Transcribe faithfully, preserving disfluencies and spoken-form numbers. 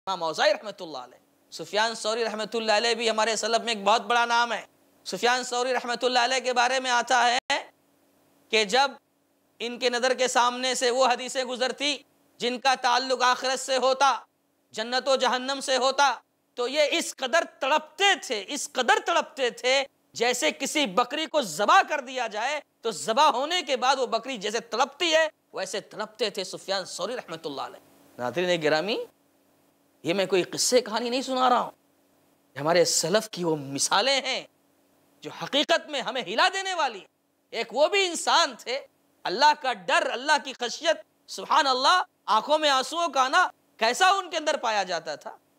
इमाम औज़ाई रहमतुल्लाह अलैह। सुफियान सौरी रहमतुल्लाह अलैह भी हमारे सलफ में एक बहुत बड़ा नाम है। सुफियान सौरी रहमतुल्लाह अलैह के बारे में आता है कि जब इनके नज़र के सामने से वो हदीसें गुजरती जिनका ताल्लुक आखिरत से होता, जन्नत व जहन्नम से होता, तो ये इस कदर तड़पते थे, इस कदर तड़पते थे जैसे किसी बकरी को ज़बा कर दिया जाए तो ज़बा होने के बाद वो बकरी जैसे तड़पती है वैसे तड़पते थे सुफियान सौरी रहमतुल्लाह अलैह। नाज़रीन गिरामी, ये मैं कोई किस्से कहानी नहीं सुना रहा हूँ, हमारे सलफ की वो मिसालें हैं जो हकीकत में हमें हिला देने वाली। एक वो भी इंसान थे, अल्लाह का डर, अल्लाह की खशियत, सुभान अल्लाह, आंखों में आंसुओं का आना कैसा उनके अंदर पाया जाता था।